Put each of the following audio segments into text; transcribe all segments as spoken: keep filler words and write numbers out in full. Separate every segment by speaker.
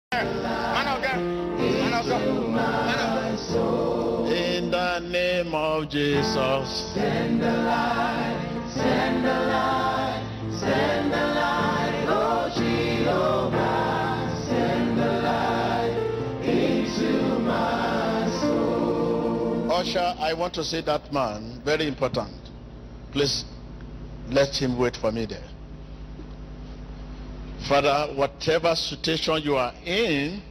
Speaker 1: Man of God. Man of God. Man of God. In the name of Jesus.
Speaker 2: Send the light, send the light, send the light, oh Jehovah, send the light into my soul.
Speaker 1: Usher, I want to see that man, very important. Please let him wait for me there. Father, whatever situation you are in,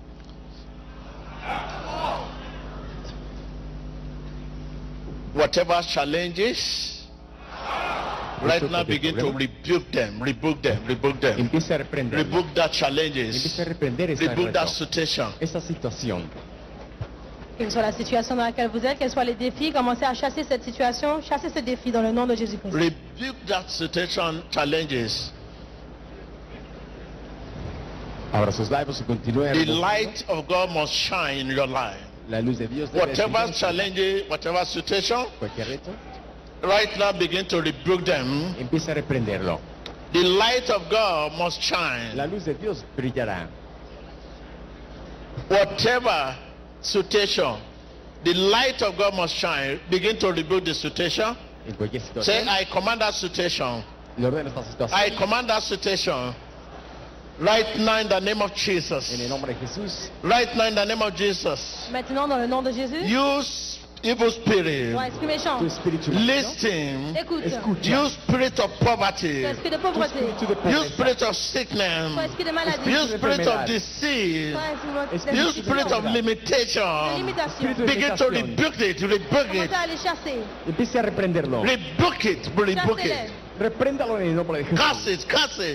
Speaker 1: whatever challenges, right now begin to rebuke them, rebuke them, rebuke them.
Speaker 3: Empieza a reprender.
Speaker 1: Rebuke that challenges.
Speaker 3: Empieza a reprender esa,
Speaker 1: Rebuke that
Speaker 3: reto,
Speaker 1: situation.
Speaker 3: esa situación.
Speaker 4: Quelle soit la situation dans laquelle vous êtes, quels soient les défis, commencez à chasser cette situation, chasser ce défi dans le nom de Jésus-Christ.
Speaker 1: Rebuke that situation, challenges.
Speaker 3: Abra sus labios y continúe.
Speaker 1: The light of God must shine in your life.
Speaker 3: La luz de Dios debe
Speaker 1: Whatever
Speaker 3: brillar.
Speaker 1: challenge, whatever situation,
Speaker 3: Cualquier reto,
Speaker 1: right now begin to rebuke them.
Speaker 3: empieza a reprenderlo.
Speaker 1: The light of God must shine.
Speaker 3: La luz de Dios brillará.
Speaker 1: Whatever situation, the light of God must shine. Begin to rebuke the situation.
Speaker 3: En cualquier
Speaker 1: Say,
Speaker 3: situación,
Speaker 1: I command that situation.
Speaker 3: le ordeno esta situación.
Speaker 1: I command that situation. Right now in the name of Jesus.
Speaker 3: En el nombre de Jesús.
Speaker 1: Right now in the name of Jesus.
Speaker 4: Maintenant, dans le nom de Jésus,
Speaker 1: Use evil spirit.
Speaker 4: ton esprit méchant,
Speaker 3: Tu espíritu malvado.
Speaker 1: Listen.
Speaker 4: écoute,
Speaker 3: Escucha.
Speaker 1: You spirit of poverty.
Speaker 4: ton esprit de
Speaker 3: Tu
Speaker 4: pauvreté,
Speaker 3: espíritu de
Speaker 1: You
Speaker 3: pobreza.
Speaker 1: spirit of
Speaker 4: ton
Speaker 1: sickness.
Speaker 4: esprit de maladie,
Speaker 1: You
Speaker 3: Espíritu de
Speaker 1: spirit of
Speaker 3: enfermedad.
Speaker 1: disease.
Speaker 4: ton esprit
Speaker 3: Espíritu
Speaker 1: You
Speaker 4: de
Speaker 1: spirit of
Speaker 4: de
Speaker 1: limitation.
Speaker 4: limitation.
Speaker 3: Espíritu de
Speaker 1: Begin to
Speaker 3: limitación.
Speaker 1: rebuke it. Rebuke it.
Speaker 4: Commencez à les chasser,
Speaker 3: Empiece a reprenderlo.
Speaker 1: Rebuke it. Rebuke
Speaker 4: chassez-les,
Speaker 1: it.
Speaker 3: Repréndalo en el nombre de Jesús.
Speaker 1: Curse it. Curse it.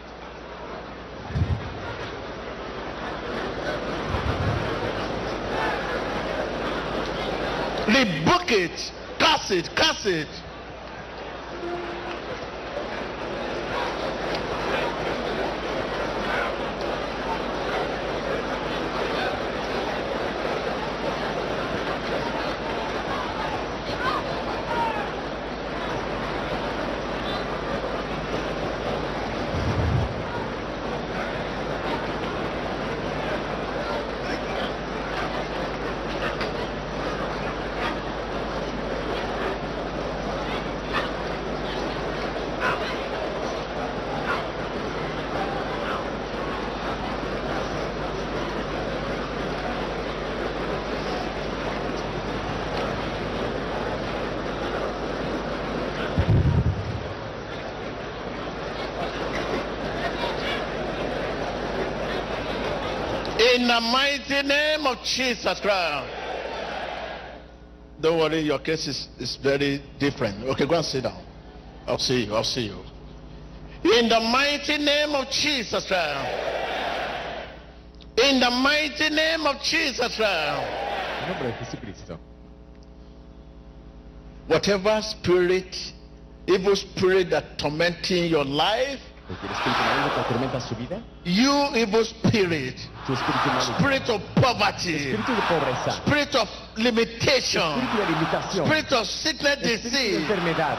Speaker 1: Rebuke it. Curse it. Curse it. In the mighty name of Jesus Christ. Don't worry, your case is, is very different. Okay, go and sit down. I'll see you. I'll see you. In the mighty name of Jesus Christ. In the mighty name of Jesus Christ.
Speaker 3: En el nombre de Jesucristo.
Speaker 1: Whatever spirit, evil spirit that tormenting your life,
Speaker 3: Cualquier espíritu maligno que atormenta su vida.
Speaker 1: you evil spirit,
Speaker 3: Tu espíritu maligno.
Speaker 1: spirit of poverty,
Speaker 3: Espíritu de pobreza.
Speaker 1: spirit of limitation,
Speaker 3: Espíritu de limitación.
Speaker 1: spirit of sickness,
Speaker 3: Espíritu de
Speaker 1: disease,
Speaker 3: enfermedad.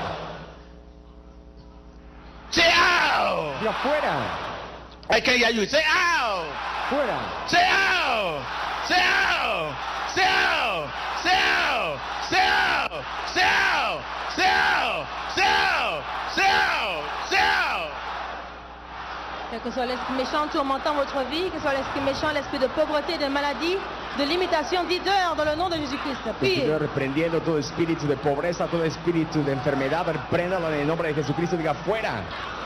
Speaker 1: say out.
Speaker 3: Y afuera.
Speaker 1: I can hear you. Say out.
Speaker 3: Fuera.
Speaker 1: Say out. Say out. Say out. Say out. Say out. Say out. Say out. Say out. Say out. Say out.
Speaker 4: quel que soit l'esprit méchant tourmentant votre vie, que ce soit l'esprit méchant, l'esprit de pauvreté, de maladie, de limitation, dit dehors dans le nom de Jésus-Christ. Priez.
Speaker 3: Continúa reprendiendo todo espíritu de pobreza, todo espíritu de enfermedad. Repréndalo en el nombre de Jesucristo. Diga fuera.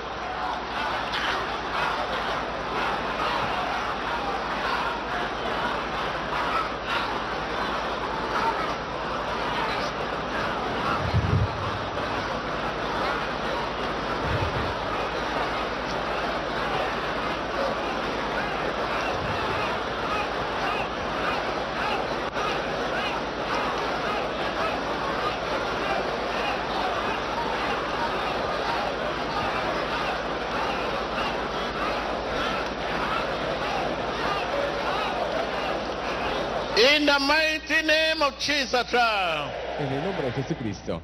Speaker 1: In the mighty name of Jesus Christ.
Speaker 3: En el nombre de Jesucristo.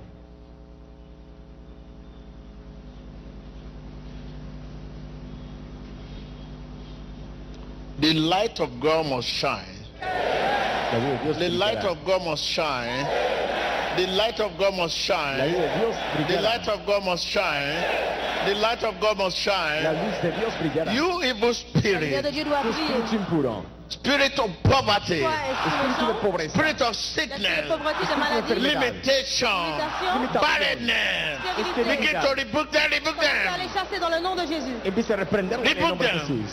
Speaker 1: The light of God must shine.
Speaker 3: La luz de Dios
Speaker 1: The light
Speaker 3: brillará.
Speaker 1: of God must shine. The light of God must
Speaker 3: La
Speaker 1: shine.
Speaker 3: luz de Dios
Speaker 1: The
Speaker 3: brillará.
Speaker 1: light of God must shine. The light of God must
Speaker 3: La
Speaker 1: shine.
Speaker 3: luz de Dios brillará.
Speaker 1: You evil
Speaker 4: La lumière de
Speaker 1: spirit,
Speaker 4: Dieu doit
Speaker 3: Tu
Speaker 4: briller.
Speaker 3: espíritu impuro,
Speaker 1: spirit of poverty,
Speaker 4: Toi, esprit
Speaker 3: espíritu de
Speaker 4: méchant,
Speaker 3: pobreza,
Speaker 1: spirit of
Speaker 4: l'esprit de
Speaker 1: sickness,
Speaker 4: pauvreté, de maladie,
Speaker 3: enfermedad,
Speaker 1: limitation,
Speaker 4: limitation,
Speaker 1: barrenness.
Speaker 4: stérilité.
Speaker 1: Begin to rebuke them, rebuke
Speaker 4: Commencez à les
Speaker 1: them.
Speaker 4: chasser dans le nom de Jésus.
Speaker 3: empieza a reprenderlo en el
Speaker 1: Rebuke
Speaker 3: nombre de
Speaker 1: them.
Speaker 3: Jesús.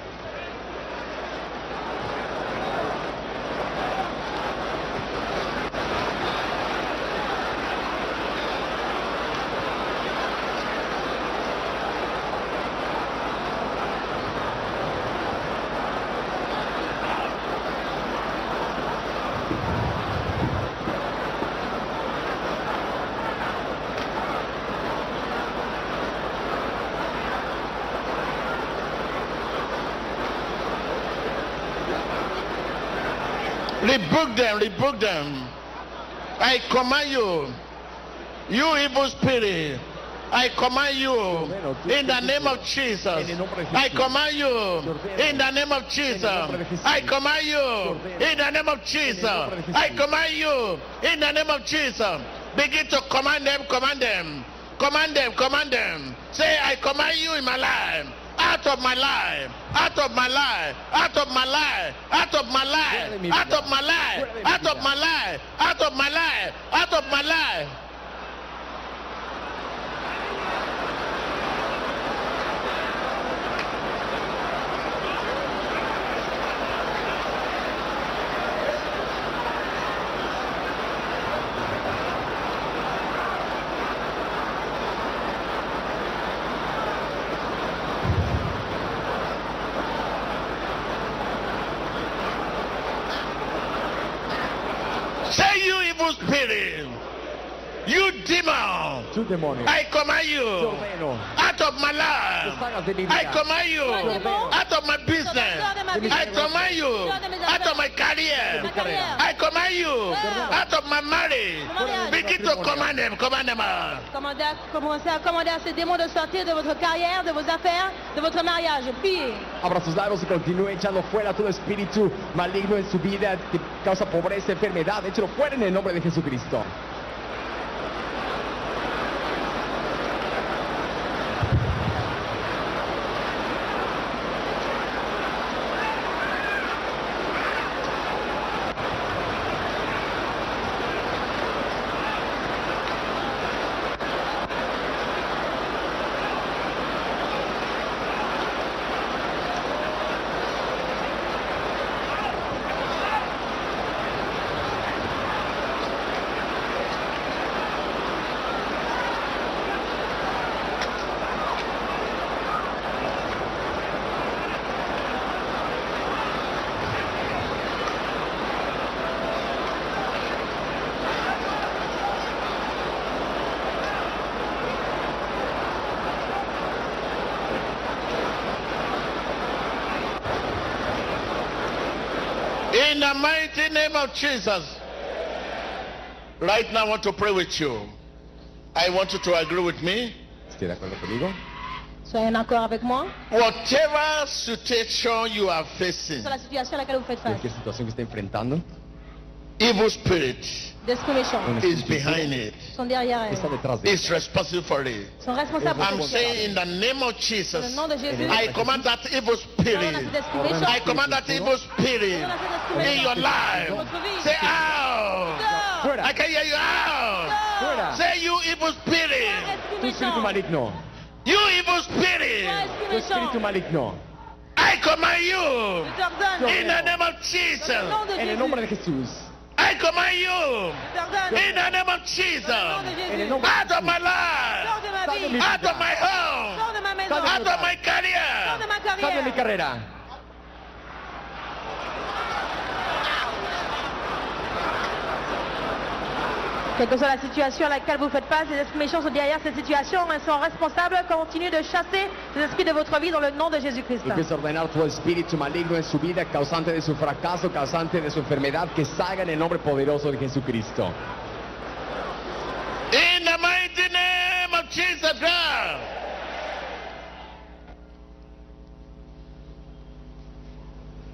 Speaker 1: Rebuke them, rebuke them. I command you, you evil spirit. I command you in the name of Jesus. I command you in the name of Jesus. I command you in the name of Jesus. I command you in the name of Jesus. Begin to command them, command them, command them, command them. Say, I command you in my life. Out of my life, out of my life, out of my life, out of my life, out of my life, out of my life, out of my life, out of my life. Say, you evil spirit, you demon,
Speaker 3: Tu demonio,
Speaker 1: I command
Speaker 3: te
Speaker 1: you
Speaker 3: ordeno
Speaker 1: out of my
Speaker 3: que
Speaker 1: life.
Speaker 3: salgas de mi
Speaker 1: I
Speaker 3: vida.
Speaker 1: command you out of my business. I command you out of my career.
Speaker 4: Ma carrière.
Speaker 1: I command you out of my marriage. Begin to command them, command them out.
Speaker 4: Commandez à- Commencez à commander à ces démons de sortir de votre carrière, de vos affaires, de votre mariage. Priez.
Speaker 3: Abra sus labios y continúe echando fuera todo espíritu maligno en su vida que causa pobreza, enfermedad. Échalo fuera en el nombre de Jesucristo.
Speaker 1: In the mighty name of Jesus. Right now I want to pray with you. I want you to agree with me.
Speaker 3: ¿Estoy de acuerdo conmigo?
Speaker 4: Soyez en accord avec moi
Speaker 1: Whatever situation you are facing,
Speaker 4: sur la situation à laquelle vous faites face.
Speaker 3: ¿Cualquier situación que esté enfrentando?
Speaker 1: evil spirit
Speaker 4: D'esprit méchant
Speaker 3: Un
Speaker 1: is
Speaker 3: espíritu
Speaker 1: behind it.
Speaker 4: sont derrière elle.
Speaker 3: está detrás de
Speaker 1: Is responsible for it.
Speaker 4: Sont responsables
Speaker 1: I'm
Speaker 4: pour
Speaker 1: saying in the name of
Speaker 4: le
Speaker 1: Jesus,
Speaker 4: nom de Jésus.
Speaker 1: I command that evil spirit.
Speaker 4: Ordonne à cet esprit méchant.
Speaker 1: I command that evil spirit
Speaker 4: Ordonne à cet esprit
Speaker 1: in your
Speaker 4: méchant.
Speaker 1: life.
Speaker 4: Dans votre vie.
Speaker 1: Say out.
Speaker 4: Sors.
Speaker 3: Fuera.
Speaker 1: I can hear you out.
Speaker 3: Fuera.
Speaker 1: Say you evil spirit.
Speaker 4: Esprit
Speaker 3: Tu espíritu
Speaker 4: méchant.
Speaker 3: maligno.
Speaker 1: You evil spirit.
Speaker 4: Toi,
Speaker 3: Tu
Speaker 4: esprit méchant.
Speaker 3: espíritu maligno.
Speaker 1: I command you
Speaker 4: Je t'ordonne.
Speaker 1: in the name of
Speaker 4: Dans le
Speaker 1: Jesus.
Speaker 4: nom de
Speaker 3: En el
Speaker 4: Jésus.
Speaker 3: nombre de Jesús.
Speaker 1: I command you
Speaker 4: Je t'ordonne.
Speaker 1: in the name of
Speaker 4: Dans le nom de
Speaker 1: Jesus.
Speaker 3: En el
Speaker 4: Jésus.
Speaker 3: nombre
Speaker 1: Out of my
Speaker 4: Sors
Speaker 1: life.
Speaker 4: de ma
Speaker 3: Sors de
Speaker 4: vie.
Speaker 3: mi
Speaker 1: Out of my
Speaker 4: Sors
Speaker 1: home.
Speaker 4: de ma maison.
Speaker 3: Sors de
Speaker 1: Out of my
Speaker 4: Sors de
Speaker 1: career.
Speaker 4: ma
Speaker 3: Sal de mi
Speaker 4: carrière.
Speaker 3: carrera.
Speaker 4: Quelle que soit la situation à laquelle vous faites face, les esprits méchants sont derrière cette situation, mais sont responsables. Continuez de chasser les esprits de votre vie dans le nom de Jésus-Christ.
Speaker 3: Empieza a ordenar todo espíritu maligno en su vida, causante de su fracaso, causante de su enfermedad, que salga en el nombre poderoso de Jesucristo.
Speaker 1: In the mighty name of Jesus Christ.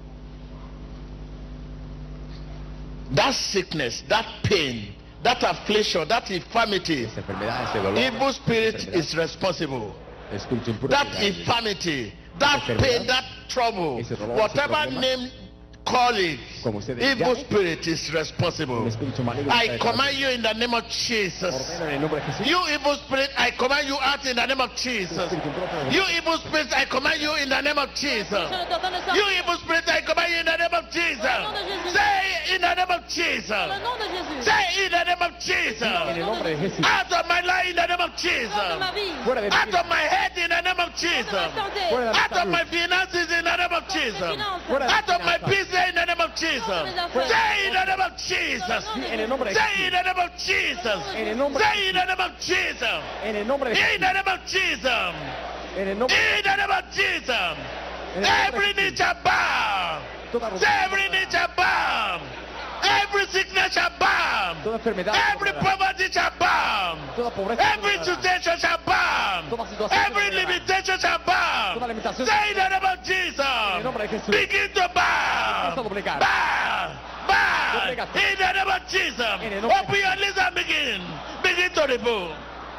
Speaker 1: that sickness, that pain, that affliction, that infirmity,
Speaker 3: esa enfermedad, ese dolor,
Speaker 1: evil spirit
Speaker 3: esa enfermedad,
Speaker 1: is responsible.
Speaker 3: espíritu impuro
Speaker 1: That
Speaker 3: es el-
Speaker 1: infirmity, that
Speaker 3: enfermedad,
Speaker 1: pain, that trouble,
Speaker 3: ese dolor,
Speaker 1: whatever
Speaker 3: ese problema,
Speaker 1: name call it,
Speaker 3: como ustedes
Speaker 1: evil
Speaker 3: llamen,
Speaker 1: spirit is responsible.
Speaker 3: un espíritu maligno
Speaker 1: I
Speaker 3: está
Speaker 1: command
Speaker 3: detrás.
Speaker 1: you in the name of Jesus.
Speaker 3: Ordeno en el nombre de Jesús.
Speaker 1: You evil spirit, I command you out in the name of Jesus.
Speaker 3: Espíritu impuro,
Speaker 1: You evil spirit, I command you in the name of Jesus.
Speaker 4: Je ne t'entends de
Speaker 1: You
Speaker 4: sortir.
Speaker 1: evil spirit, I command you in the name of Jesus. Say in the name of
Speaker 4: Dans
Speaker 1: Jesus.
Speaker 4: le nom de Jésus.
Speaker 1: Say in the name of
Speaker 3: En
Speaker 1: Jesus.
Speaker 3: el nombre de Jesús.
Speaker 1: Out of my life in the name of
Speaker 4: Hors de ma
Speaker 1: Jesus.
Speaker 4: vie.
Speaker 3: Fuera de mi
Speaker 1: Out
Speaker 3: vida.
Speaker 1: of my head in the name of
Speaker 4: Hors
Speaker 1: Jesus.
Speaker 4: de ma santé.
Speaker 3: Fuera de mi
Speaker 1: Out of
Speaker 3: salud.
Speaker 1: my finances in the name of Jesus.
Speaker 4: Finances.
Speaker 3: Fuera de
Speaker 1: Out of my
Speaker 3: finanzas.
Speaker 1: business in the name of Jesus. Say in the name of Jesus.
Speaker 3: Sí, en el nombre de
Speaker 1: Say in
Speaker 3: Jesús.
Speaker 1: the name of Jesus.
Speaker 3: En el nombre de
Speaker 1: Say in the name of Jesus.
Speaker 3: En el nombre de
Speaker 1: In
Speaker 3: Jesús.
Speaker 1: the name of Jesus.
Speaker 3: En el nombre
Speaker 1: In the name of Jesus.
Speaker 3: En el nombre
Speaker 1: Every
Speaker 3: de
Speaker 1: knee
Speaker 3: Jesús.
Speaker 1: shall bow.
Speaker 3: Toda rodilla
Speaker 1: Say every knee shall bow. Every sickness shall bow.
Speaker 3: Toda enfermedad.
Speaker 1: Every
Speaker 3: doblará.
Speaker 1: poverty shall bow.
Speaker 3: Toda pobreza.
Speaker 1: Every
Speaker 3: doblará.
Speaker 1: situation shall bow.
Speaker 3: Toda situación
Speaker 1: Every
Speaker 3: doblará.
Speaker 1: limitation shall bow.
Speaker 3: Toda limitación
Speaker 1: Say in the name of
Speaker 3: En el
Speaker 1: Jesus.
Speaker 3: nombre de Jesús.
Speaker 1: Begin to bow.
Speaker 3: Empieza a doblegar.
Speaker 1: Bow. Bow.
Speaker 3: Doblega.
Speaker 1: In the name of Jesus.
Speaker 3: En el nombre de
Speaker 1: Open your lips and begin. Begin to remove.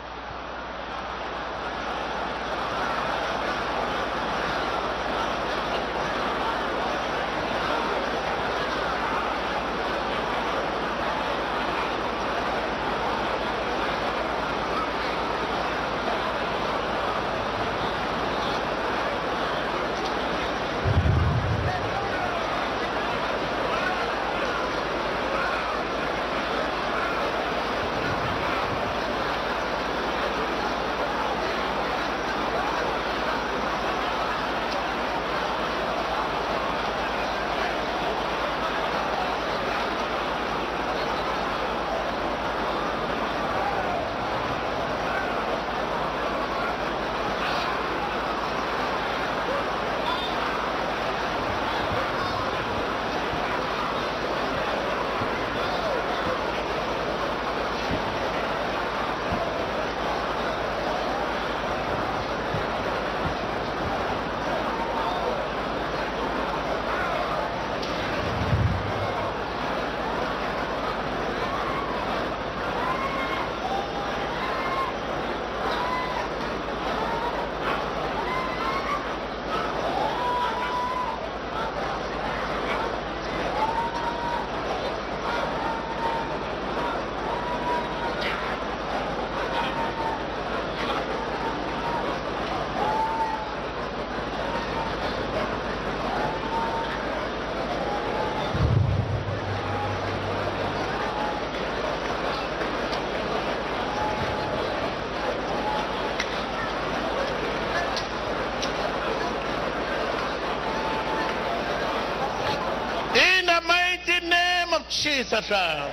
Speaker 1: Jesus Christ.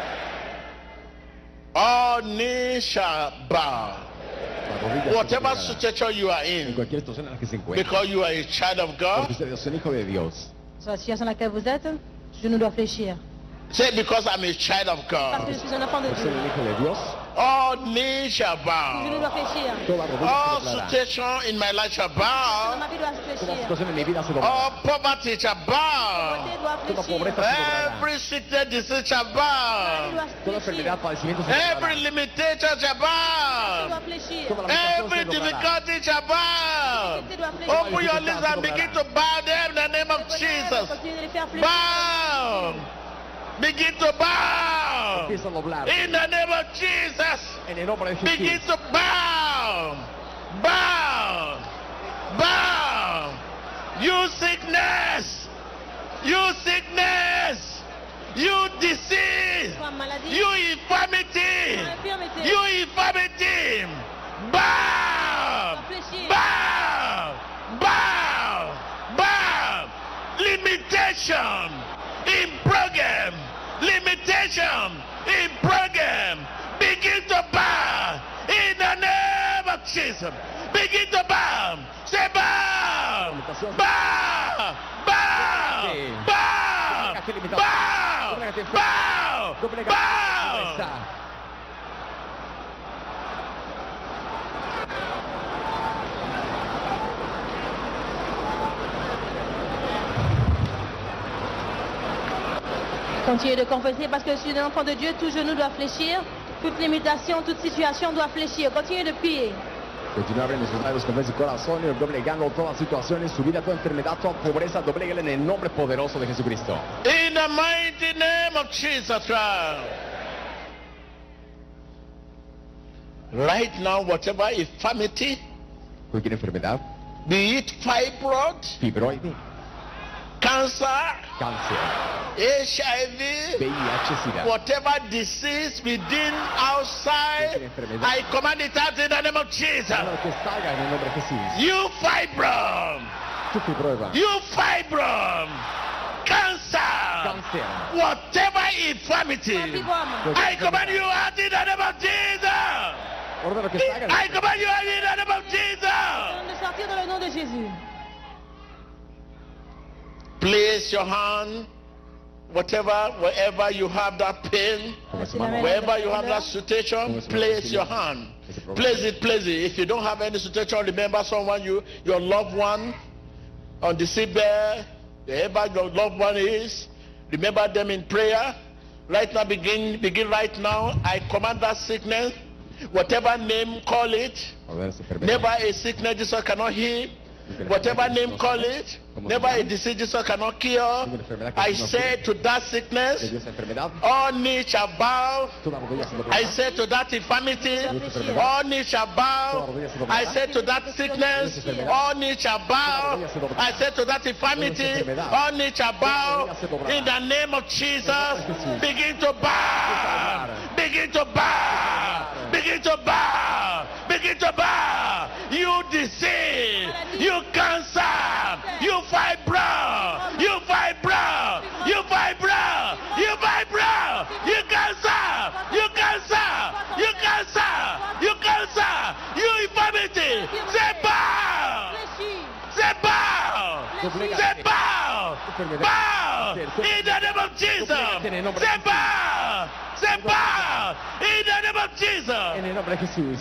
Speaker 1: All knees shall bow.
Speaker 3: Las rodillas se
Speaker 1: Whatever
Speaker 3: doblarán.
Speaker 1: situation you are
Speaker 3: En
Speaker 1: in,
Speaker 3: cualquier situación en la que se encuentre.
Speaker 1: because you are a child of
Speaker 3: Porque
Speaker 1: God,
Speaker 3: usted es un hijo de Dios.
Speaker 4: Sur la situation dans laquelle vous êtes, je ne dois fléchir.
Speaker 1: say, because I'm a child of
Speaker 4: Parce que je
Speaker 1: God,
Speaker 4: suis un enfant de
Speaker 3: Por ser
Speaker 4: Dieu.
Speaker 3: un hijo de Dios,
Speaker 1: all knees shall
Speaker 4: Je ne
Speaker 1: bow.
Speaker 4: dois fléchir.
Speaker 3: toda rodilla
Speaker 1: All
Speaker 3: se doblará.
Speaker 1: situation in my life shall
Speaker 4: Dans
Speaker 1: bow.
Speaker 4: ma vie doit
Speaker 3: Toda
Speaker 4: fléchir.
Speaker 3: situación en mi vida se doblará.
Speaker 1: All poverty shall
Speaker 4: La
Speaker 1: bow.
Speaker 4: pauvreté doit
Speaker 3: Toda
Speaker 4: fléchir.
Speaker 3: pobreza se doblará.
Speaker 1: Every sickness, disease shall
Speaker 4: Ma vie
Speaker 1: bow.
Speaker 4: doit
Speaker 3: Toda
Speaker 4: fléchir.
Speaker 3: enfermedad, padecimiento se
Speaker 1: Every
Speaker 3: doblará.
Speaker 1: limitation shall
Speaker 4: Je
Speaker 1: bow.
Speaker 4: dois fléchir.
Speaker 3: Toda la limitación
Speaker 1: Every
Speaker 3: se doblará.
Speaker 1: difficulty shall bow. Open your lips and begin to bow them in the name of Jesus.
Speaker 4: Continue de les faire fléchir.
Speaker 1: Bow. Begin to bow.
Speaker 3: Empieza a doblar.
Speaker 1: In the name of Jesus.
Speaker 3: En el nombre de
Speaker 1: Begin
Speaker 3: Jesús.
Speaker 1: to bow. Bow. Bow. You sickness. You sickness. You disease.
Speaker 4: Toi, maladie.
Speaker 1: You infirmity.
Speaker 4: Infirmité.
Speaker 1: You infirmity. Bow.
Speaker 4: Fléchir.
Speaker 1: Bow. Bow. Bow. Limitation in program. Limitation in program. Begin to bow in the name of Jesus. Begin to bow. Say bow. Bow. Bow. Bow. Bow. Bow.
Speaker 3: Doblega
Speaker 1: Bow.
Speaker 3: cabeza.
Speaker 4: Continuez de confesser parce que je suis un enfant de Dieu, tout genou doit fléchir, toute limitation, toute situation doit fléchir. Continuez de prier.
Speaker 3: Continúa abriendo sus labios, confía su corazón y doblegando todas situaciones, su vida, toda enfermedad, toda pobreza, dobléguela en el nombre poderoso de Jesucristo.
Speaker 1: In the mighty name of Jesus Christ. Right now, whatever infirmity,
Speaker 3: Cualquier enfermedad,
Speaker 1: be it fibroid,
Speaker 3: fibroide,
Speaker 1: cancer,
Speaker 3: cáncer,
Speaker 1: H I V,
Speaker 3: V I H, SIDA,
Speaker 1: whatever disease within, outside, I command it out in the name of Jesus.
Speaker 3: todo lo que salga en el nombre de Jesús.
Speaker 1: You fibroid,
Speaker 3: Tu fibroide,
Speaker 1: you fibroid, cancer,
Speaker 3: cáncer,
Speaker 1: whatever infirmity,
Speaker 4: Fibrome.
Speaker 1: I command you out in the name of Jesus.
Speaker 3: ordeno que salga.
Speaker 1: I command you out in the name of Jesus.
Speaker 4: De sortir dans le nom de Jésus.
Speaker 1: Place your hand, whatever, wherever you have that pain, wherever you have that situation, place your hand. Place it, place it. If you don't have any situation, remember someone, you, your loved one on the seatbelt, wherever your loved one is, remember them in prayer. Right now, begin, begin right now. I command that sickness, whatever name call it,
Speaker 3: Ordeno esa enfermedad.
Speaker 1: never a sickness Jesus cannot heal. Whatever name call it, never a disease Jesus cannot cure. I say to that
Speaker 3: De
Speaker 1: sickness,
Speaker 3: Dios enfermedad,
Speaker 1: all knees shall bow.
Speaker 3: toda rodilla se
Speaker 1: I
Speaker 3: doblará.
Speaker 1: say to that infirmity, all knees shall bow. I say to that sickness, all knees shall bow. I say to that infirmity, all knees shall bow. In the name of Jesus, begin to bow. Begin to bow. Begin to bow. Begin to bow. You disease, you cancer, you fibroid, you fibroid, you fibroid, you fibroid, you cancer, you cancer, you cancer, you cancer, you infirmity. Say bow, say bow, say bow, bow in the name of Jesus. Say bow, say bow in the name of Jesus.
Speaker 3: En el nombre de Jesús.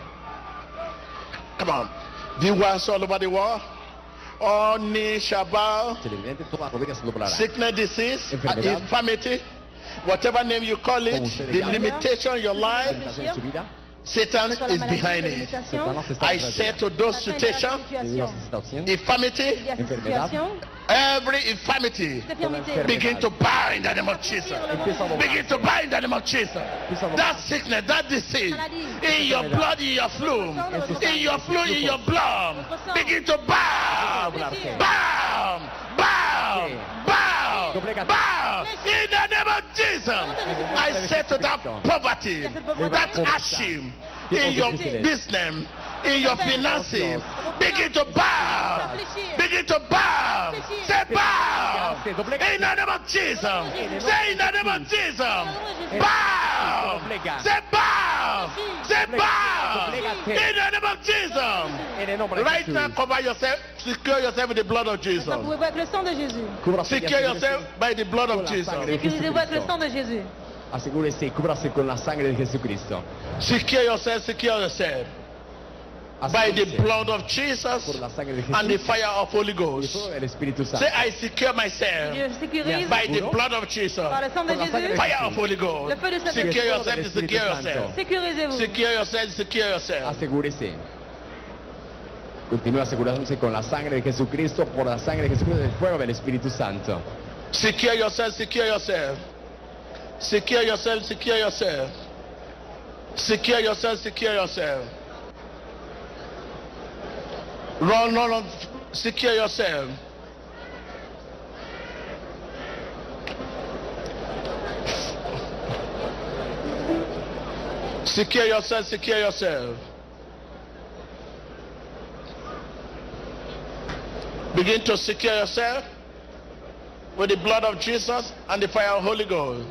Speaker 1: Come on. Do you want all over the world? All knees shall bow.
Speaker 3: Televidente, toda rodilla se doblará.
Speaker 1: Sickness, disease,
Speaker 3: Enfermedad.
Speaker 1: infirmity, whatever name you call it, the limitation in your life,
Speaker 3: Limitación en su vida,
Speaker 1: Satan is behind it.
Speaker 3: Satanás está
Speaker 1: I
Speaker 3: detrás de
Speaker 1: say
Speaker 3: ella.
Speaker 1: to those situations,
Speaker 3: De Dios está haciendo.
Speaker 1: infirmity,
Speaker 3: Enfermedad.
Speaker 1: every infirmity, begin to bow in the name of Jesus. Begin to bow in the name of Jesus. That sickness, that disease, in your blood, in your fluid, in your fluid, in your blood, begin to bow, bow, bow, bow, bow, in the name of Jesus. I say to that poverty, that hardship, in your business, in your finances, begin to bow, begin to bow, say bow, in the name of Jesus, say in the name of Jesus, bow, say bow, say bow, in the name of Jesus.
Speaker 3: En el nombre de
Speaker 1: Right now,
Speaker 3: Jesús.
Speaker 1: cover yourself, secure yourself with the blood of Jesus.
Speaker 4: Vous pouvez avec le sang de Jésus.
Speaker 3: Cúbrase y
Speaker 1: Secure
Speaker 3: asegúrese
Speaker 1: yourself by the blood of Jesus.
Speaker 4: Sécurisez-vous avec le sang de Jésus.
Speaker 3: Asegúrese y cúbrase con la sangre de Jesucristo.
Speaker 1: Secure yourself, secure yourself by the
Speaker 3: Asegúrese
Speaker 1: blood of Jesus
Speaker 3: por la sangre de
Speaker 1: and the
Speaker 3: Jesús
Speaker 1: fire of Holy
Speaker 3: y el
Speaker 1: Ghost.
Speaker 3: fuego del Espíritu Santo.
Speaker 1: Say, I secure myself
Speaker 4: Je sécurise
Speaker 1: by the blood of Jesus,
Speaker 4: par le sang de
Speaker 3: Por la sangre
Speaker 4: Jésus.
Speaker 3: de
Speaker 1: fire of Holy Ghost.
Speaker 4: Le feu de Saint-Esprit.
Speaker 1: Secure yourself,
Speaker 3: del Espíritu
Speaker 1: secure
Speaker 3: Santo.
Speaker 1: yourself.
Speaker 4: Sécurisez-vous.
Speaker 1: Secure yourself, secure yourself.
Speaker 3: Asegúrese. Continúa asegurándose con la sangre de Jesucristo, por la sangre de Jesucristo, del fuego del Espíritu Santo.
Speaker 1: Secure yourself, secure yourself. Secure yourself, secure yourself. Secure yourself, secure yourself. Run, run, run. Secure yourself. Secure yourself, secure yourself. Begin to secure yourself with the blood of Jesus and the fire of Holy Ghost.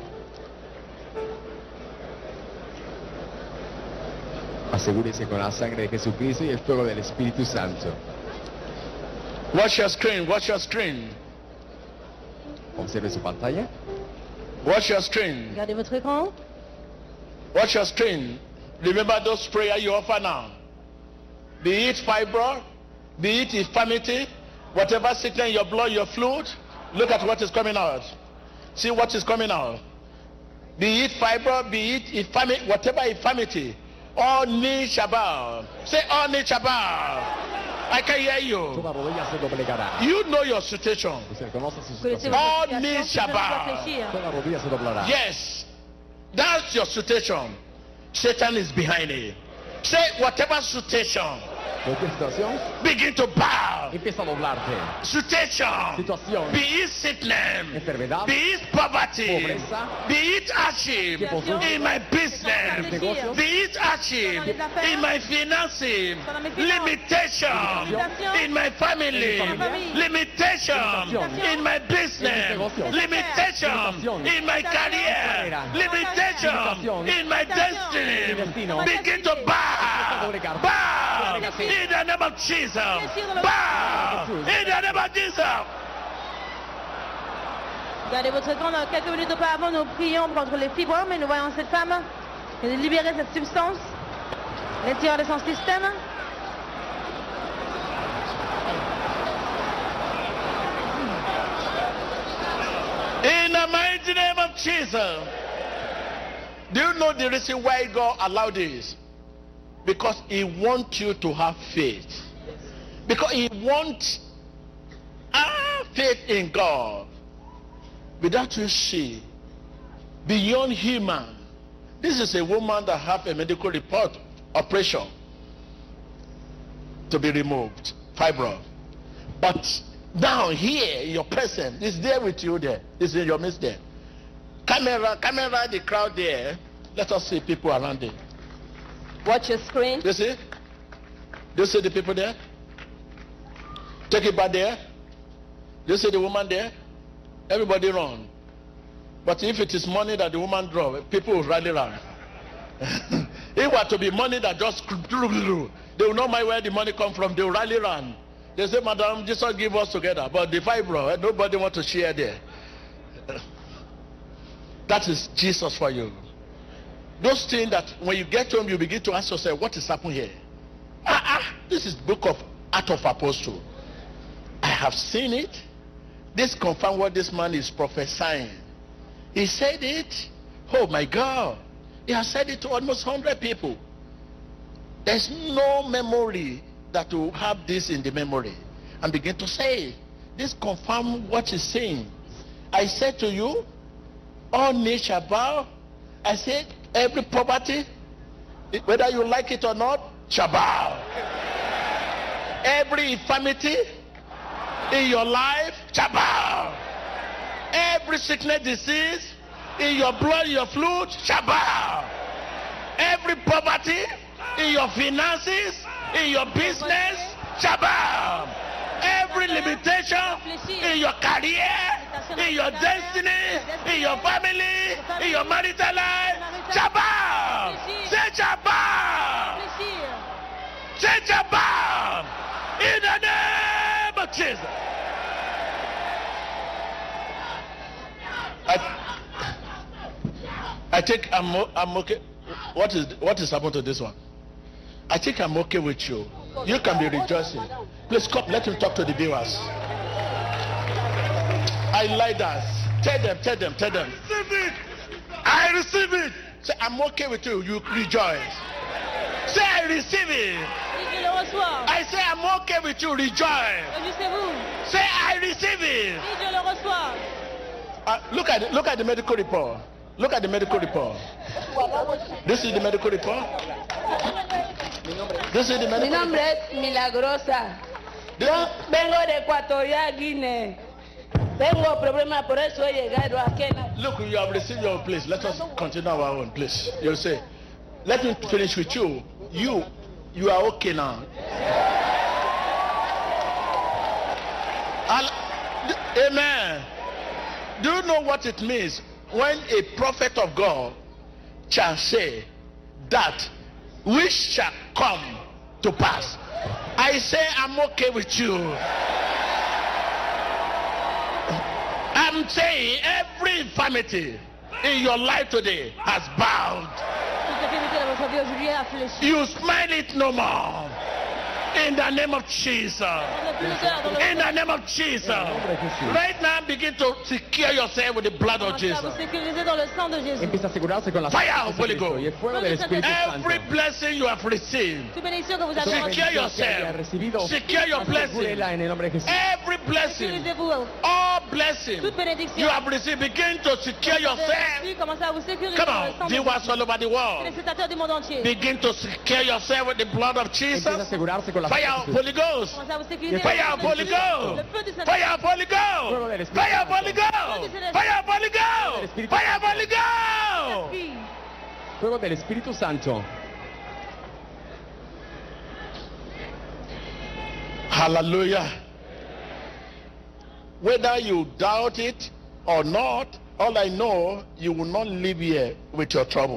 Speaker 3: Asegúrese con la sangre de Jesucristo y el fuego del Espíritu Santo.
Speaker 1: Watch your screen, watch your screen,
Speaker 3: Observe su pantalla.
Speaker 1: watch your screen,
Speaker 4: Regardez votre écran.
Speaker 1: watch your screen. Remember those prayers you offer now. Be it fibroid, be it infirmity, whatever sickness in your blood, your fluid, look at what is coming out. See what is coming out. Be it fibroid, be it infirmity, whatever infirmity. All knees shall bow. Say all knees shall bow. I can hear you.
Speaker 3: Toda rodilla se doblegará.
Speaker 1: You know your situation.
Speaker 3: Usted conoce su
Speaker 4: Connaissez
Speaker 3: situación.
Speaker 4: votre
Speaker 1: All knees
Speaker 4: situation,
Speaker 1: shall
Speaker 4: vous devez
Speaker 1: bow.
Speaker 4: réfléchir.
Speaker 3: Toda rodilla se doblará.
Speaker 1: Yes, that's your situation. Satan is behind it. Say whatever situation,
Speaker 3: Cualquier situación
Speaker 1: begin to bow.
Speaker 3: empieza a doblarte.
Speaker 1: Situation,
Speaker 3: Situación.
Speaker 1: be it sickness,
Speaker 3: Enfermedad.
Speaker 1: be it poverty,
Speaker 3: Pobreza.
Speaker 1: be it hardship
Speaker 3: Situation.
Speaker 1: in my business,
Speaker 3: Negocios.
Speaker 1: be it hardship in my finances, limitation in my family, limitation in my business, limitation in my career, limitation in my destiny. Begin to bow, bow in the name of Jesus, bow in the name of Jesus.
Speaker 4: Gardez votre temps. Dans quelques minutes auparavant, nous prions contre les fibromes et nous voyons cette femme libérer cette substance à l'intérieur de son système.
Speaker 1: In the mighty name of Jesus. Do you know the reason why God allowed this? Because He wants you to have faith. Because He wants our faith in God. Without you see, beyond human. This is a woman that have a medical report, operation to be removed, fibroid. But now here, your presence is there with you there. It's in your midst there. Camera, camera, the crowd there. Let us see people around there.
Speaker 4: Watch your screen.
Speaker 1: You see? Do you see the people there? Take it back there. Do you see the woman there? Everybody run. But if it is money that the woman draw, people will rally around. If it were to be money that just they will not mind where the money come from. They will rally around. They say, Madam, Jesus give us together. But the fibro, nobody want to share there. That is Jesus for you. Those things that when you get home, you begin to ask yourself, what is happening here? Ah, ah, this is book of Acts of Apostles. I have seen it. This confirms what this man is prophesying. He said it. Oh my God. He has said it to almost one hundred people. There's no memory that will have this in the memory. And begin to say, this confirms what he's saying. I said to you, all knees shall bow. I said, every poverty, whether you like it or not, shall bow. Every infirmity in your life shall bow. Every sickness, disease in your blood, your fluid shall bow. Every poverty in your finances, in your business shall bow. Every limitation in your career, in your destiny, in your family, in your marital life shall bow. Say shall bow. Say shall bow. In the name of Jesus. I, I think I'm, I'm okay. What is what is happening to this one? I think I'm okay with you. You can be rejoicing. Please come, let him talk to the viewers. I like that. Tell them, tell them, tell them. Receive it. I receive it. Say, I'm okay with you. You rejoice. Say, I receive it. I say, I'm okay with you. Rejoice. Say, I receive it. Uh, look at it. Look at the medical report. Look at the medical report. This is the medical report. This is the medical
Speaker 5: Mi nombre
Speaker 1: report.
Speaker 5: es Milagrosa.
Speaker 1: This
Speaker 5: Yo
Speaker 1: is-
Speaker 5: vengo de Ecuatorial Guinea. Tengo problemas, por eso he llegado aquí. en la-
Speaker 1: Look, you have received your place. Let us continue our own place. You say, let me finish with you. You, you are okay now. I'll- Amen. Do you know what it means when a prophet of God shall say that which shall come to pass? I say I'm okay with you. I'm saying every infirmity in your life today has bowed.
Speaker 4: Toute infirmité dans votre vie aujourd'hui a fléchi.
Speaker 1: You smile it no more. In the name of Jesus. In the name of Jesus. Right now, begin to secure yourself with the blood of Jesus.
Speaker 3: Empieza a asegurarse con la
Speaker 1: Fire
Speaker 3: sangre
Speaker 1: of
Speaker 3: de
Speaker 1: Holy
Speaker 3: Cristo
Speaker 1: Ghost.
Speaker 3: y el fuego del Espíritu Santo.
Speaker 1: Every blessing you have received,
Speaker 4: Toute bénédiction que vous avez
Speaker 1: secure
Speaker 4: reçue,
Speaker 3: Que haya
Speaker 1: yourself.
Speaker 3: recibido,
Speaker 1: Secure your blessing.
Speaker 3: asegúrela en el nombre de Jesús.
Speaker 1: Every blessing,
Speaker 4: sécurisez-vous.
Speaker 1: all blessing
Speaker 4: Toute bénédiction.
Speaker 1: you have received, begin to secure
Speaker 4: Vous avez
Speaker 1: yourself.
Speaker 4: reçu, commencez à vous sécuriser
Speaker 1: Come
Speaker 4: dans le
Speaker 1: on,
Speaker 4: sang de
Speaker 1: viewers
Speaker 4: Jésus.
Speaker 1: all over the world.
Speaker 4: Téléspectateurs du monde entier.
Speaker 1: Begin to secure yourself with the blood of
Speaker 3: Empieza a
Speaker 1: Jesus.
Speaker 3: asegurarse con la
Speaker 1: Fire
Speaker 3: sangre
Speaker 1: of
Speaker 3: de Jesús.
Speaker 1: Holy Ghost.
Speaker 4: Commencez à vous sécuriser.
Speaker 1: Fire of
Speaker 4: dans le
Speaker 1: Holy
Speaker 4: sang de Jésus.
Speaker 1: Ghost.
Speaker 4: Le feu du Saint-Esprit.
Speaker 1: Fire of Holy
Speaker 3: Fuego del
Speaker 1: Ghost.
Speaker 3: Espíritu
Speaker 1: Fire of Holy
Speaker 3: Santo.
Speaker 1: Ghost. Fire of Holy Ghost.
Speaker 3: Espíritu
Speaker 1: Fire of
Speaker 3: Santo.
Speaker 1: Holy Ghost.
Speaker 4: Esprit.
Speaker 3: Fuego del Espíritu Santo.
Speaker 1: Hallelujah. Whether you doubt it or not, all I know, you will not live here with your trouble.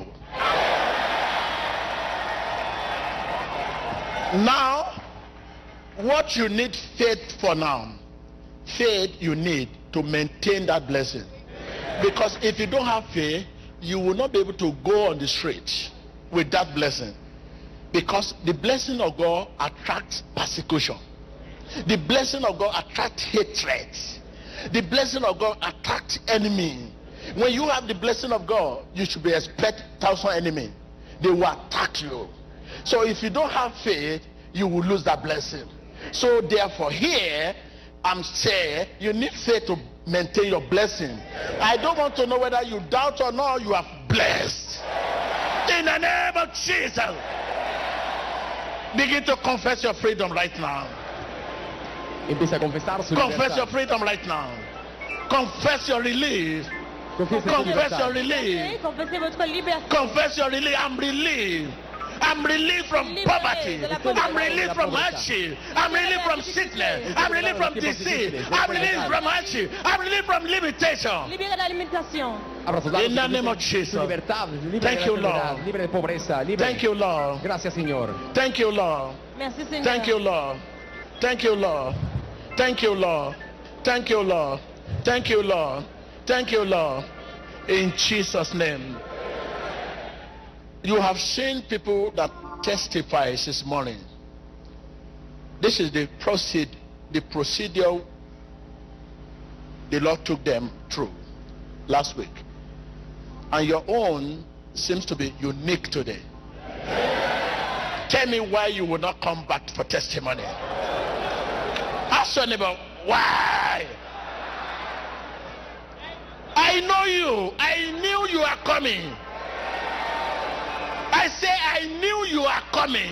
Speaker 1: Now, what you need faith for now, faith you need to maintain that blessing. Because if you don't have faith, you will not be able to go on the street with that blessing. Because the blessing of God attracts persecution. The blessing of God attracts hatred. The blessing of God attracts enemy. When you have the blessing of God, you should be expect thousand enemy. They will attack you. So if you don't have faith, you will lose that blessing. So therefore here, I'm saying you need faith to maintain your blessing. I don't want to know whether you doubt or not, you are blessed. In the name of Jesus. Begin to confess your freedom right now.
Speaker 3: Empieza a confesar su
Speaker 1: Confess your
Speaker 3: libertad.
Speaker 1: freedom right now. Confess your release.
Speaker 3: Confiese su
Speaker 1: Confess
Speaker 3: libertad.
Speaker 1: your release.
Speaker 4: Confessez votre liberté.
Speaker 1: Confess your release. I'm relieved. I'm relieved from poverty. I'm relieved from hardship. I'm relieved from sickness. I'm relieved from disease. I'm relieved from hardship. I'm relieved from limitation.
Speaker 4: Libéré de la limitation.
Speaker 3: Abra sus labios
Speaker 1: In the
Speaker 3: y
Speaker 1: name of
Speaker 3: confiese
Speaker 1: Jesus.
Speaker 3: su libertad, libre
Speaker 1: Thank
Speaker 3: de
Speaker 1: you,
Speaker 3: la enfermedad,
Speaker 1: Lord.
Speaker 3: libre de pobreza, libre.
Speaker 1: Thank you, Lord.
Speaker 3: Gracias, Señor.
Speaker 1: Thank you, Lord.
Speaker 4: Merci Seigneur.
Speaker 1: Thank you, Lord. Thank you, Lord. Thank you, Lord. Thank you, Lord. Thank you, Lord. Thank you, Lord. In Jesus' name. You have seen people that testify this morning. This is the proceed, the procedure the Lord took them through last week. And your own seems to be unique today. Tell me why you will not come back for testimony. Ask your neighbor, why? I know you. I knew you are coming. I say I knew you are coming.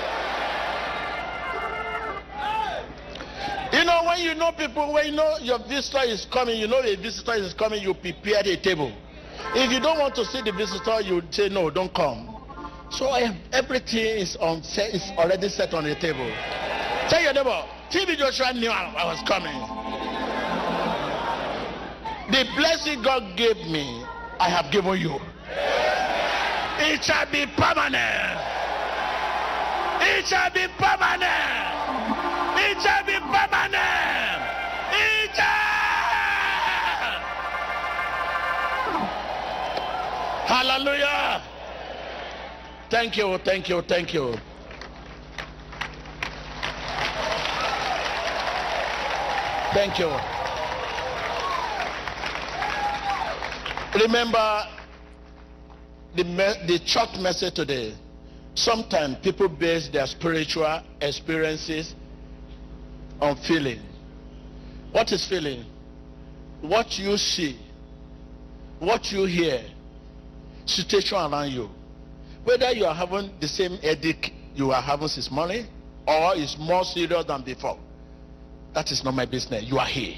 Speaker 1: You know, when you know people, when you know your visitor is coming, you know a visitor is coming, you prepare a table. If you don't want to see the visitor, you say no, don't come. So I, everything is on set, is already set on the table. Tell your neighbor, T B Joshua knew I, I was coming. The blessing God gave me, I have given you. It shall be permanent. It shall be permanent. It shall be permanent. It shall. Hallelujah. Thank you, thank you, thank you. Thank you. Remember the, me- the church message today. Sometimes people base their spiritual experiences on feeling. What is feeling? What you see, what you hear, situation around you. Whether you are having the same headache you are having this morning, or it's more serious than before. That is not my business. You are here.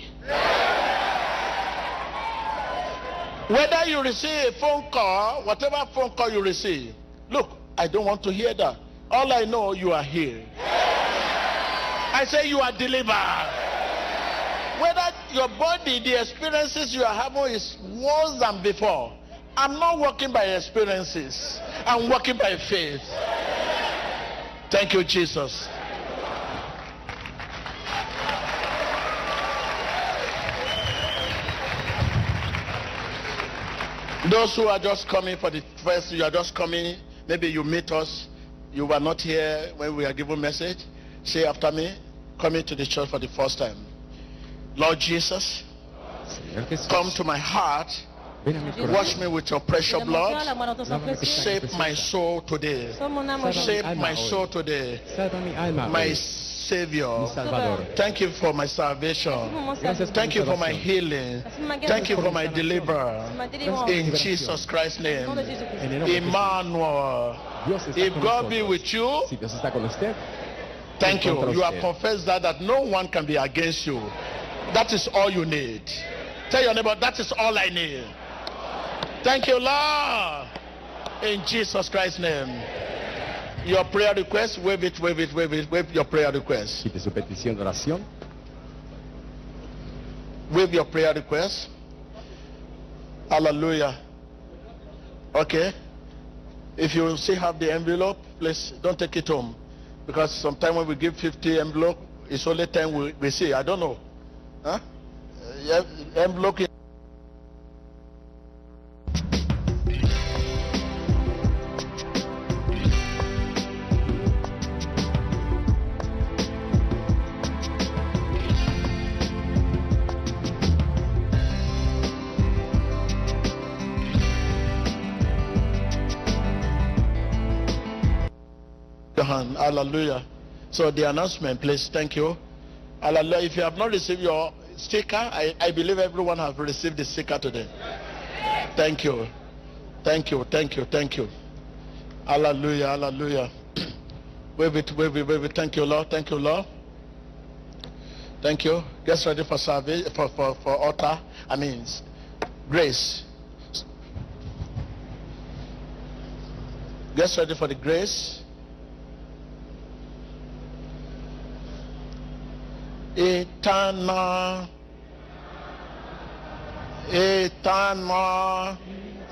Speaker 1: Whether you receive a phone call, whatever phone call you receive, look, I don't want to hear that. All I know, you are here. I say you are delivered. Whether your body, the experiences you are having is worse than before. I'm not working by experiences. I'm working by faith. Thank you, Jesus. Those who are just coming for the first, you are just coming, maybe you meet us, you were not here when we are giving message. Say after me, coming to the church for the first time. Lord Jesus, come to my heart. Wash me with your precious blood. Save my soul today. Save my soul today. My Savior. Thank you for my salvation. Thank you for my healing. Thank you for my deliverer. In Jesus Christ's name. Emmanuel. If God be with you, thank you. You have confessed that, that no one can be against you. That is all you need. Tell your neighbor, that is all I need. Thank you, Lord. In Jesus Christ's name. Your prayer request, wave it, wave it, wave it, wave your prayer request.
Speaker 3: Quite su petición de oración.
Speaker 1: Wave your prayer request. Hallelujah. Okay. If you still have the envelope, please don't take it home. Because sometimes when we give fifty envelope, it's only ten we, we see. I don't know. Huh? Uh, envelope. Hallelujah. So the announcement, please. Thank you. Hallelujah. If you have not received your sticker, I, I believe everyone has received the sticker today. Thank you. Thank you. Thank you. Thank you. Hallelujah. Hallelujah. Wave it, wave it, wave it. Thank you, Lord. Thank you, Lord. Thank you. Get ready for service, for, for, for altar. I mean, grace. Get ready for the grace. Eternal, eternal,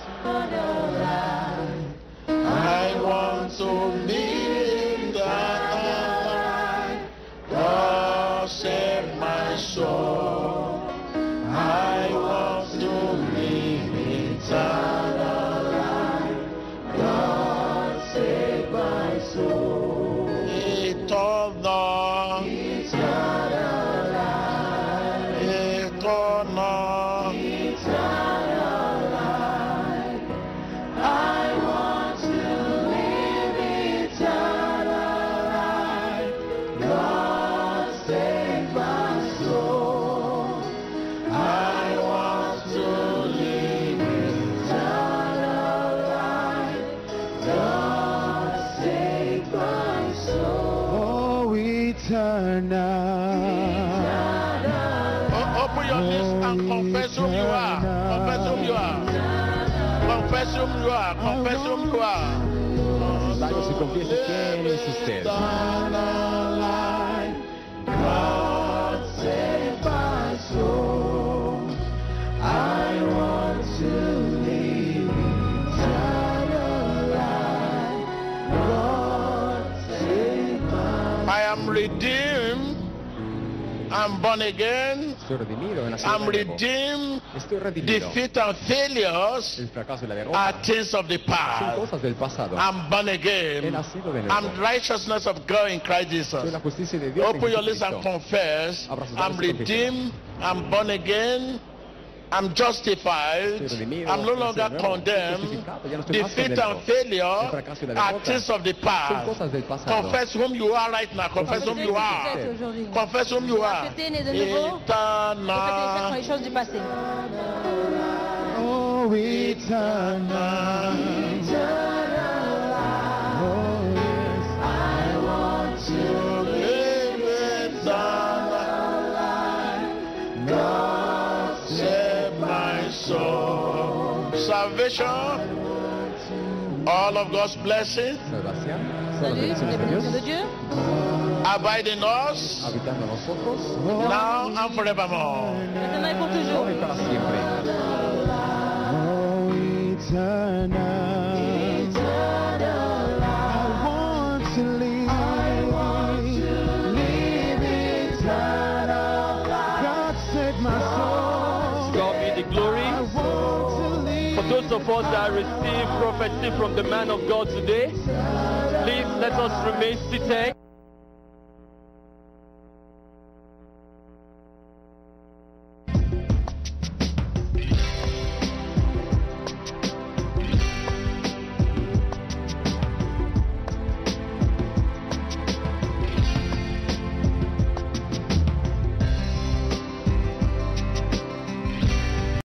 Speaker 1: I want to live that life. God save my soul. I want to live eternal life. God save my soul. Eternal, eternal. Open your lips and confess whom you are. Confess whom you are. Confess whom you are. Confess whom you are.
Speaker 3: Vamos y confiese quién es usted.
Speaker 2: God save my soul. I want to live eternal life. God save my soul.
Speaker 1: I am redeemed. I'm born again. I'm redeemed. Defeat and failures are things of the past. I'm born again. I'm the righteousness of God in Christ Jesus. Open your lips and confess. I'm redeemed. I'm born again. I'm justified. I'm no longer condemned. Defeat and failure are things of the past. Confess whom you are right now. Confess whom you are. Confess whom you are. Eternal.
Speaker 2: Oh, eternal. Oh, yes. I want to live eternal life. God. So, salvation, all of God's blessings, abide in us, now and forevermore. Oh, eternal. I want to live. I want to live eternal. God save my soul.
Speaker 6: God be the glory. For those of us that receive prophecy from the man of God today, please let us remain seated.